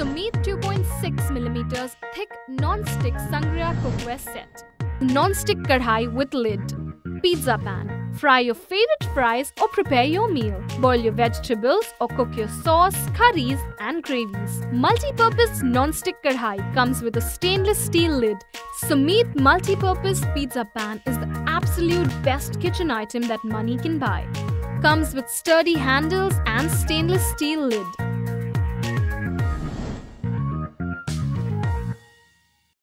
Sumeet 2.6mm thick non-stick Sangria cookware set. Non-stick kadhai with lid. Pizza pan. Fry your favorite fries or prepare your meal. Boil your vegetables or cook your sauce, curries and gravies. Multi-purpose non-stick kadhai comes with a stainless steel lid. Sumeet multi-purpose pizza pan is the absolute best kitchen item that money can buy. Comes with sturdy handles and stainless steel lid.